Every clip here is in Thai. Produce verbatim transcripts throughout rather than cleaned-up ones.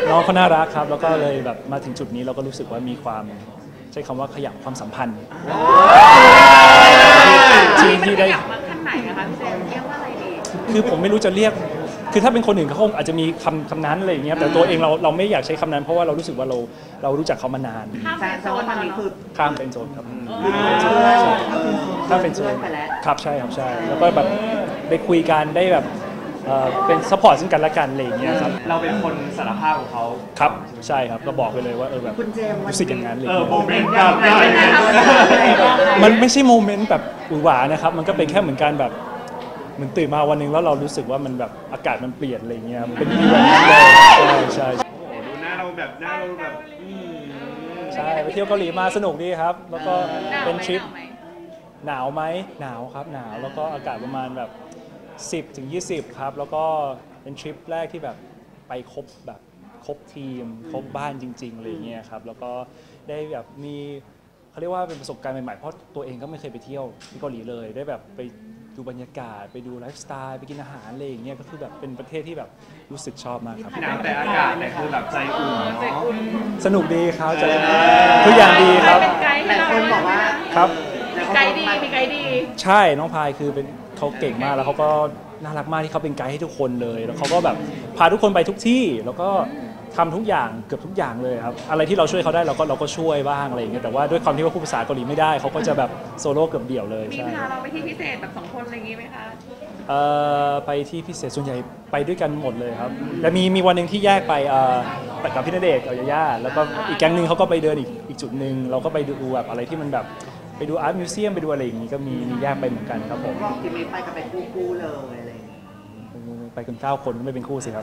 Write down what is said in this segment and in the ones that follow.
น้องเขาน่ารักครับแล้วก็เลยแบบมาถึงจุดนี้เราก็รู้สึกว่ามีความใช้คำว่าขยับความสัมพันธ์ที่ที่ได้มาขั้นไหนนะคะพี่เจมเรียกว่าอะไรดีคือผมไม่รู้จะเรียกคือถ้าเป็นคนอื่นเขาคงอาจจะมีคำคำนั้นอะไรอย่างเงี้ยแต่ตัวเองเราเราไม่อยากใช้คำนั้นเพราะว่าเรารู้สึกว่าเราเรารู้จักเขามานานข้ามเป็นโซนตอนนี้คือข้ามเป็นโซนครับข้ามเป็นโซนครับใช่ครับใช่แล้วก็แบบได้คุยกันได้แบบเป็นซัพพอร์ตซึ่งกันและกันอะไรอย่างเงี้ยครับเราเป็นคนสารภาพของเขาครับใช่ครับก็บอกไปเลยว่าเออแบบรู้สึกอย่างนั้นเลยโมเมนต์แบบมันไม่ใช่โมเมนต์แบบหวานนะครับมันก็เป็นแค่เหมือนกันแบบเหมือนตื่นมาวันนึงแล้วเรารู้สึกว่ามันแบบอากาศมันเปลี่ยนอะไรเงี้ยเป็นฟีลแบบนั้นเลยใช่ใช่ดูหน้าเราแบบหน้าเราแบบใช่ไปเที่ยวเกาหลีมาสนุกดีครับแล้วก็เป็นทริปหนาวไหมหนาวครับหนาวแล้วก็อากาศประมาณแบบสิบถึงยี่สิบครับแล้วก็เป็นทริปแรกที่แบบไปครบแบบครบทีมครบบ้านจริงๆอะไรเงี้ยครับแล้วก็ได้แบบมีเขาเรียกว่าเป็นประสบการณ์ใหม่ๆเพราะตัวเองก็ไม่เคยไปเที่ยวที่เกาหลีเลยได้แบบไปดูบรรยากาศไปดูไลฟ์สไตล์ไปกินอาหารอะไรอย่างเงี้ยก็คือแบบเป็นประเทศที่แบบรู้สึกชอบมากครับหนาวแต่อากาศเนี่ยคือแบบใจอุ่นเนาะสนุกดีครับใจทุกอย่างดีครับหลายคนบอกว่าครับมีไกด์ดีมีไกด์ดีใช่น้องพายคือเป็นเขาเก่งมากแล้วเขาก็น่ารักมากที่เขาเป็นไกด์ให้ทุกคนเลยแล้วเขาก็แบบพาทุกคนไปทุกที่แล้วก็ทำทุกอย่างเกือบทุกอย่างเลยครับอะไรที่เราช่วยเขาได้เราก็เราก็ช่วยบ้างอะไรอย่างเงี้ยแต่ว่าด้วยความที่ว่าพูดภาษาเกาหลีไม่ได้เขาก็จะแบบโซโล่เกือบเดี่ยวเลยมีพาเราไปที่พิเศษแบบสองคนอะไรอย่างงี้ไหมคะเอ่อไปที่พิเศษส่วนใหญ่ไปด้วยกันหมดเลยครับแต่มีมีวันหนึ่งที่แยกไปเอ่อกับพี่ณเดชน์กับยาย่าแล้วก็อีกแก๊งนึงเขาก็ไปเดินอีกอีกจุดนึงเราก็ไปดูแบบอะไรที่มันแบบไปดูอาร์ตมิวเซียมไปดูอะไรอย่างงี้ก็มีมีแยกไปเหมือนกันครับผมบอกทีนี้ไปกันเป็นคู่ๆเลยอะไรไปกันเก้าคนไม่เป็นคู่สิครับ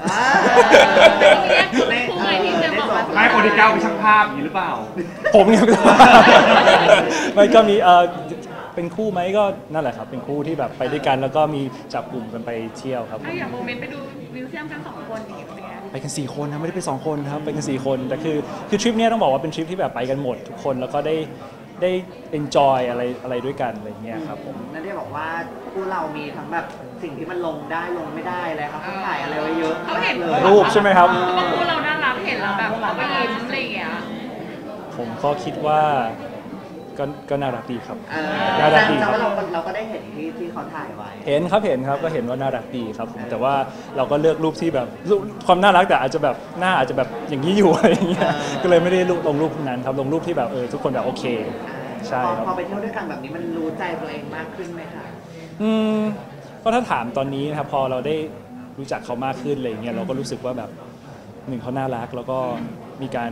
ไม่คนที่เก้าเป็นช่างภาพอย่างนี้หรือเปล่าผมเนี่ยไม่ก็มีเออเป็นคู่ไหมก็นั่นแหละครับเป็นคู่ที่แบบไปด้วยกันแล้วก็มีจับกลุ่มกันไปเที่ยวครับอย่างโมเมนต์ไปดูมิวเซียมกันสองคนอย่างเงี้ยไปกันสี่คนนะไม่ได้ไปสองคนครับไปกันสี่คนแต่คือคือทริปนี้ต้องบอกว่าเป็นทริปที่แบบไปกันหมดทุกคนแล้วก็ได้ได้ enjoy อะไรอะไรด้วยกันอะไรเงี้ยครับผมนั่นได้บอกว่าคู่เรามีทั้งแบบสิ่งที่มันลงได้ลงไม่ได้เลยครับเขาถ่ายอะไรไว้เยอะเขาเห็นรูปใช่ไหมครับเพราะคู่เราน่ารักเห็นแล้วแบบเขาไปยิ้มอะไรอย่างเงี้ยผมก็คิดว่าก็ก็น่ารักดีครับน่ารักดีครับเราเราก็ได้เห็นที่ที่เขาถ่ายไว้เห็นครับเห็นครับก็เห็นว่าน่ารักดีครับผมแต่ว่าเราก็เลือกรูปที่แบบความน่ารักแต่อาจจะแบบหน้าอาจจะแบบอย่างนี้อยู่อะไรอย่างเงี้ยก็เลยไม่ได้ลงรูปนั้นครับลงรูปที่แบบเออทุกคนแบบโอเคใช่ครับพอไปเที่ยวด้วยกันแบบนี้มันรู้ใจตัวเองมากขึ้นไหมคะอืมก็ถ้าถามตอนนี้นะครับพอเราได้รู้จักเขามากขึ้นอะไรเงี้ยเราก็รู้สึกว่าแบบหนึ่งเขาน่ารักแล้วก็มีการ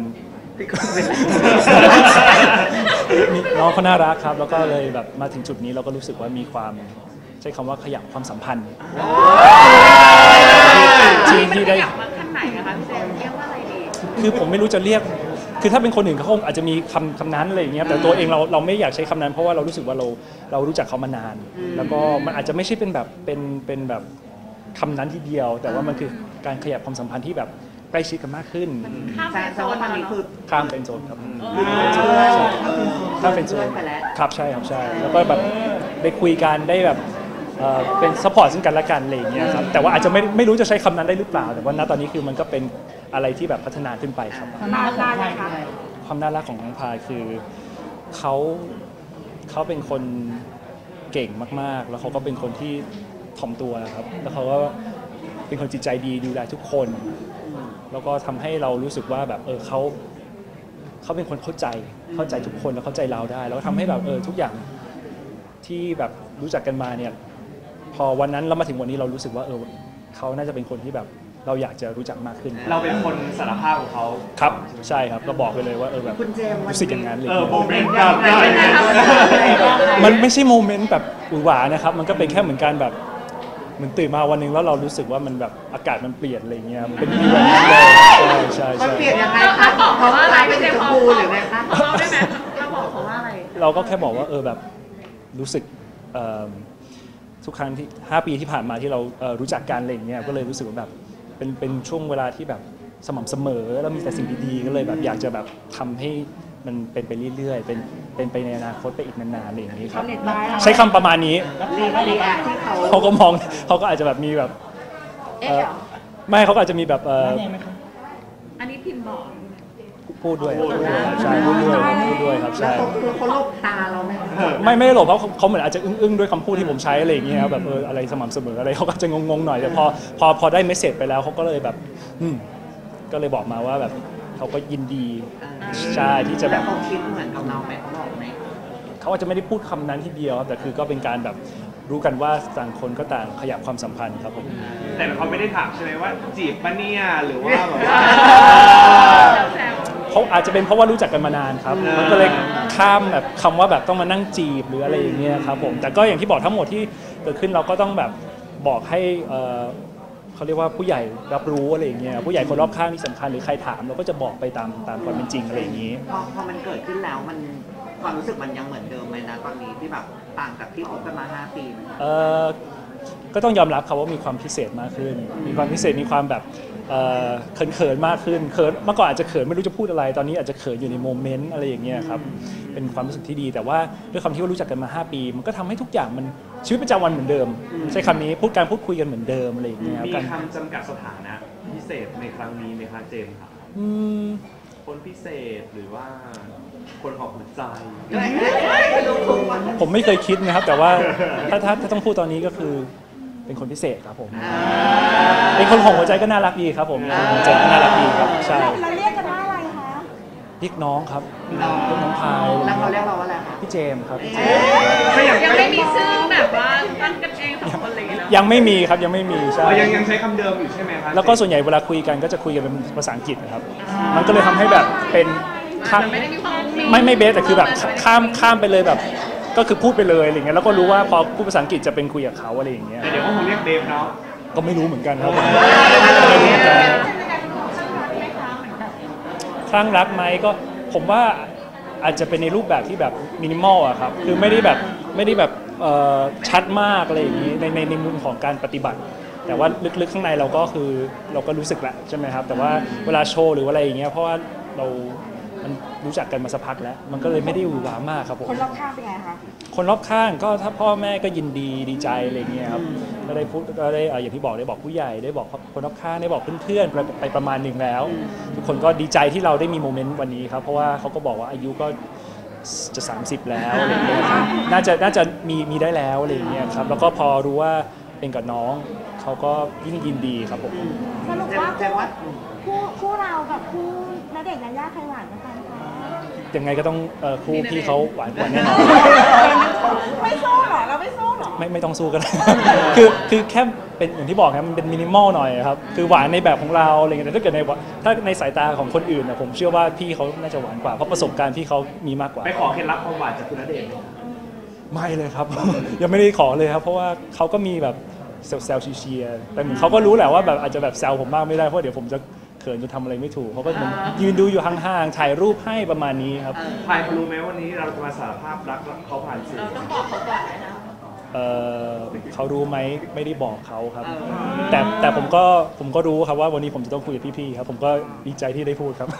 น้องเขาน่ารักครับแล้วก็เลยแบบมาถึงจุดนี้เราก็รู้สึกว่ามีความใช้คำว่าขยับความสัมพันธ์ที่ที่ได้มาขั้นไหนนะคะพี่เจมเรียกว่าอะไรดีคือผมไม่รู้จะเรียกคือถ้าเป็นคนอื่นเขาคงอาจจะมีคำคำนั้นอะไรอย่างเงี้ยแต่ตัวเองเราเราไม่อยากใช้คำนั้นเพราะว่าเรารู้สึกว่าเราเรารู้จักเขามานานแล้วก็มันอาจจะไม่ใช่เป็นแบบเป็นเป็นแบบคำนั้นทีเดียวแต่ว่ามันคือการขยับความสัมพันธ์ที่แบบใกล้ชิดกันมากขึ้นข้ามเป็นโซนตอนนี้คือข้ามเป็นโซนครับข้ามเป็นโซนครับใช่ครับใช่แล้วก็แบบได้คุยกันได้แบบเป็นซัพพอร์ตซึ่งกันและกันอะไรอย่างเงี้ยครับแต่ว่าอาจจะไม่ไม่รู้จะใช้คำนั้นได้หรือเปล่าแต่ว่าณตอนนี้คือมันก็เป็นอะไรที่แบบพัฒนาขึ้นไปครับความน่ารักความน่ารักของน้องพายคือเขาเขาเป็นคนเก่งมากๆแล้วเขาก็เป็นคนที่ถ่อมตัวครับแล้วเขาก็เป็นคนจิตใจดีดูแลทุกคนแล้วก็ทำให้เรารู้สึกว่าแบบเออเขาเขาเป็นคนเข้าใจเข้าใจทุกคนแล้วเข้าใจเราได้แล้วทำให้แบบเออทุกอย่างที่แบบรู้จักกันมาเนี่ยพอวันนั้นเรามาถึงวันนี้เรารู้สึกว่าเออเขาน่าจะเป็นคนที่แบบเราอยากจะรู้จักมากขึ้นเราเป็นคนสารภาพของเขาครับใช่ครับก็บอกไปเลยว่าเออแบบรู้สึกอย่างนั้นเลยโมเมนต์แบบมันไม่ใช่โมเมนต์แบบหวานนะครับมันก็เป็นแค่เหมือนกันแบบเหมือนตื่นมาวันนึงแล้วเรารู้สึกว่ามันแบบอากาศมันเปลี่ยนอะไรเงี้ยเป็นฟีลแบบนั้นเลยใช่ใช่มันเปลี่ยนยังไงคะบอกเขาว่าอะไรไม่ใช่พอหรือไงคะเราได้ไหมเราบอกเขาว่าอะไรเราก็แค่บอกว่าเออแบบรู้สึกทุกครั้งที่ห้าปีที่ผ่านมาที่เรารู้จักกันอะไรเงี้ยก็เลยรู้สึกว่าแบบเป็นเป็นช่วงเวลาที่แบบสม่ำเสมอแล้วมีแต่สิ่งดีๆก็เลยแบบอยากจะแบบทำให้มันเป็นไปเรื่อยๆเป็นเป็นไปในอนาคตไปอีกนานๆอะไรอย่างนี้ครับใช้คำประมาณนี้เขาก็มองเขาก็อาจจะแบบมีแบบไม่เขาก็อาจจะมีแบบอันนี้พิมพ์บอกพูดด้วยครับใช่พูดด้วยพูดด้วยครับแล้วใช่เขาคือเขาหลบตาเราไหมไม่ไม่ได้หลบเพราะเขาเขาเหมือนอาจจะอึ้งๆด้วยคำพูดที่ผมใช้อะไรอย่างเงี้ยครับแบบเอออะไรสม่ำเสมออะไรเขาก็จะงงๆหน่อยแต่พอพอพอได้เมสเซจไปแล้วเขาก็เลยแบบอืมก็เลยบอกมาว่าแบบเขาก็ยินดีใช่ที่จะแบแล้วบเขาคิดเหมือนกับเราไหมเขาบอกไหมเขาอาจจะไม่ได้พูดคำนั้นทีเดียวครับแต่คือก็เป็นการแบบรู้กันว่าต่างคนก็ต่างขยับความสัมพันธ์ครับผมแต่เขาไม่ได้ถามใช่ไหมว่าจีบปะเนี่ยหรือว่าแบบว่าแซวเขาอาจจะเป็นเพราะว่ารู้จักกันมานานครับเออมันก็เลยข้ามแบบคำว่าแบบต้องมานั่งจีบหรืออะไรอย่างเงี้ยครับผมแต่ก็อย่างที่บอกทั้งหมดที่เกิดขึ้นเราก็ต้องแบบบอกให้เอ่อเขาเรียกว่าผู้ใหญ่รับรู้อะไรอย่างเงี้ยผู้ใหญ่คนรอบข้างที่สำคัญหรือใครถามเราก็จะบอกไปตามตามความเป็นจริงอะไรอย่างงี้พอพอมันเกิดขึ้นแล้วมันความรู้สึกมันยังเหมือนเดิมไหมนะตอนนี้ที่แบบต่างจากที่คบกันมาห้าปีไหมเอ่อก็ต้องยอมรับครับว่ามีความพิเศษมากขึ้น มีความพิเศษมีความแบบเอ่อเขินเขินๆมากขึ้นเขินเมื่อก่อนอาจจะเขินไม่รู้จะพูดอะไร ตอนนี้อาจจะเขินอยู่ในโมเมนต์อะไรอย่างเงี้ยครับเป็นความรู้สึกที่ดี แต่ว่าด้วยความที่ว่ารู้จักกันมาห้าปี มันก็ทำให้ทุกอย่างมันชีวิตประจำวันเหมือนเดิม ใช้คำนี้พูดการพูดคุยกันเหมือนเดิมอะไรอย่างเงี้ยครับมีกันคำจำกัดสถานะพิเศษในครั้งนี้ไหมคะเจมส์ครับอืมคนพิเศษหรือว่าคนของหัวใจผมไม่เคยคิดนะครับ แต่ว่าถ้าถ้าถ้าต้องพูดตอนนี้ก็คือเป็นคนพิเศษครับผมเป็นคนของหัวใจก็น่ารักดีครับผมหัวใจก็น่ารักดีครับใช่เราเรียกกันว่าอะไรคะเรียกน้องครับน้องเรียกน้องพายแล้วเขาเรียกเราว่าอะไรคะพี่เจมส์ครับถ้าอย่างยังไม่มีชื่อแบบว่าตั้งกันเองสองคนอะไรอย่างเงี้ยเนอะยังไม่มีครับยังไม่มีใช่อ๋อยังยังใช้คำเดิมอยู่ใช่ไหมคะแล้วก็ส่วนใหญ่เวลาคุยกันก็จะคุยกันเป็นภาษาอังกฤษนะครับ มันก็เลยทำให้แบบเป็นข้ามมันไม่ได้มีความมีไม่ไม่เบสแต่คือแบบข้ามข้ามไปเลยแบบ ก็คือพูดไปเลยอะไรเงี้ยแล้วก็รู้ว่าพอพูดภาษาอังกฤษจะเป็นคุยกับเขาอะไรอย่างเงี้ยแต่เดี๋ยวก็คงเรียกเดฟเนาะก็ไม่รู้เหมือนกันครับไม่รู้เหมือนกันคลั่งรักไหมก็ผมว่าอาจจะเป็นในรูปแบบที่แบบมินิมอลอะครับคือไม่ได้แบบไม่ได้แบบเอ่อชัดมากอะไรอย่างนี้ในในในมุมของการปฏิบัติ แต่ว่าลึกๆข้างในเราก็คือเราก็รู้สึกแหละใช่ไหมครับแต่ว่าเวลาโชว์หรืออะไรอย่างเงี้ยเพราะว่าเรามันรู้จักกันมาสักพักแล้ว มันก็เลยไม่ได้หวือหวามากครับผมคนรอบข้างเป็นไงคะคนรอบข้างก็ถ้าพ่อแม่ก็ยินดีดีใจอะไรเงี้ยครับก็ได้พูดก็ได้เอ่ออย่างที่บอกได้บอกผู้ใหญ่ได้บอกคนรอบข้างได้บอกเพื่อนๆไปไปประมาณหนึ่งแล้ว ทุกคนก็ดีใจที่เราได้มีโมเมนต์วันนี้ครับเพราะว่าเขาก็บอกว่าอายุก็จะสามสิบแล้วอะไรเงี้ยครับน่าจะน่าจะมีมีได้แล้วอะไรเงี้ยครับแล้วก็พอรู้ว่าเป็นกับน้องเขาก็ยิ่งยินดีครับผมสรุปเจว่าเจว่าคู่คู่เรากับคู่ณเดชน์ยายาใครหวานกว่ากันคะยังไงก็ต้องเอ่อคู่พี่เขาหวานกว่าแน่นอนไม่สู้หรอเราไม่สู้หรอไม่ไม่ต้องสู้กัน คือคือแค่เป็นอย่างที่บอกครับมันเป็นมินิมอลหน่อยครับคือหวานในแบบของเราอะไรเงี้ยแต่ถ้าเกิดในว่าถ้าในสายตาของคนอื่นนะผมเชื่อว่าพี่เขาน่าจะหวานกว่าเพราะประสบการณ์พี่เขามีมากกว่าไปขอเคล็ดลับความหวานจากคุณณเดชน์ไหมคะไม่เลยครับ ยังไม่ได้ขอเลยครับ เพราะว่าเขาก็มีแบบแซวๆเชียร์ๆแต่เหมือนเขาก็รู้แหละว่าแบบอาจจะแบบแซวผมมากไม่ได้เพราะเดี๋ยวผมจะเขินจะทำอะไรไม่ถูกเขาก็เหมือนยืนดูอยู่ห่างๆถ่ายรูปให้ประมาณนี้ครับพายเขารู้ไหมวันนี้เราจะมาสารภาพรักเขาผ่านสื่อเราต้องบอกเขาก่อนเลยนะเอ่อเขารู้ไหมไม่ได้บอกเขาครับ แต่แต่ผมก็ผมก็รู้ครับว่าวันนี้ผมจะต้องคุยกับพี่ๆครับ ผมก็ดีใจที่ได้พูดครับ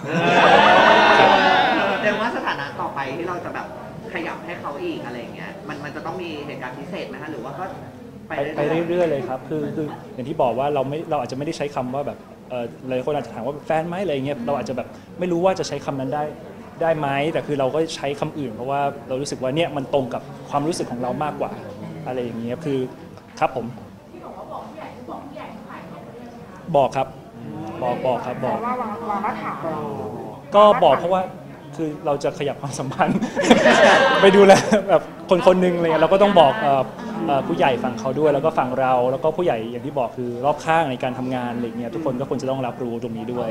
แต่ว่าสถานะต่อไปที่เราจะแบบขยับให้เขาอีกอะไรอย่างเงี้ยมันมันจะต้องมีเหตุการณ์พิเศษไหมคะหรือว่าก็ไปไปเรื่อยๆไปเรื่อยๆเลยครับคือคืออย่างที่บอกว่าเราไม่เราอาจจะไม่ได้ใช้คำว่าแบบเออหลายคนอาจจะถามว่าแฟนไหมอะไรเงี้ยเราอาจจะแบบไม่รู้ว่าจะใช้คำนั้นได้ได้ไหมแต่คือเราก็ใช้คำอื่น เพราะว่าเรารู้สึกว่าเนี่ยมันตรงกับความรู้สึกของเรามากกว่าอะไรอย่างเงี้ยคือครับผมบอกครับบอกบอกครับบอกว่าวางวางมาถามเราก็บอกเพราะว่าคือเราจะขยับความสัมพันธ์ ไปดูแลแบบคนคนหนึ่งอะไรเงี้ยเราก็ต้องบอกเอ่อเอ่อผู้ใหญ่ฝั่งเขาด้วยแล้วก็ฝั่งเรา แล้วก็ผู้ใหญ่อย่างที่บอกคือรอบข้างในการทำงานอะไรเงี้ยทุกคนก็ควรจะต้องรับรู้ตรงนี้ด้วย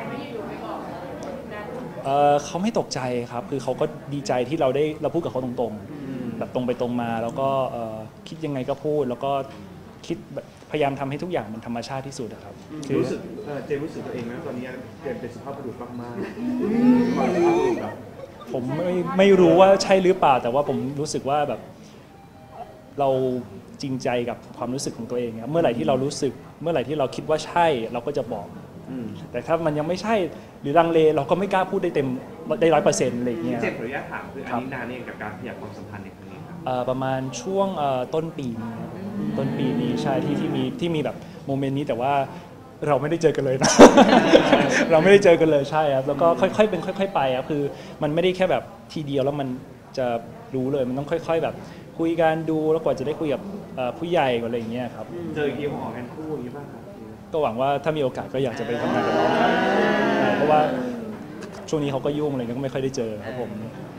เอ่อเขาไม่ตกใจครับคือเขาก็ดีใจที่เราได้เราพูดกับเขาตรงๆแบบตรงไปตรงมา แล้วก็เอ่อคิดยังไงก็พูด แล้วก็คิดแบบพยายามทำให้ทุกอย่างมันธรรมชาติที่สุดอะครับคือรู้สึกเอ่อเจมส์รู้สึกตัวเองไหมว่าตอนนี้เจมส์เป็นสุภาพบุรุษมากๆความสุภาพบุรุษแบบผมไม่ไม่รู้ว่าใช่หรือเปล่า แต่ว่าผมรู้สึกว่าแบบเราจริงใจกับความรู้สึกของตัวเองครับเมื่อไหร่ที่เรารู้สึกเมื่อไหร่ที่เราคิดว่าใช่เราก็จะบอกอืมแต่ถ้ามันยังไม่ใช่หรือลังเลเราก็ไม่กล้าพูดได้เต็มได้ร้อยเปอร์เซ็นต์อะไรอย่างเงี้ยเจมส์ขออนุญาตถามคืออันนี้นานนี่เองกับการขยับความสัมพันธ์ในครั้งนี้ครับเอ่อประมาณช่วงเอ่อต้นปีนี้ครับต้นปีนี้ใช่ที่ที่มีที่มีแบบโมเมนต์นี้แต่ว่าเราไม่ได้เจอกันเลยนะ เราไม่ได้เจอกันเลยใช่ครับแล้วก็ค่อยๆเป็นค่อย ๆ ไปครับคือมันไม่ได้แค่แบบทีเดียวแล้วมันจะรู้เลยมันต้องค่อย ๆ แบบคุยกันดูแล้วกว่าจะได้คุยกับเอ่อผู้ใหญ่อะไรอย่างเงี้ยครับเจออีกทีของออกงานคู่อย่างนี้ป่ะครับก็หวังว่าถ้ามีโอกาสก็อยากจะไปทำงานกับน้องครับใช่เพราะว่าช่วงนี้เขาก็ยุ่งอะไรเงี้ยก็ไม่ค่อยได้เจอครับผม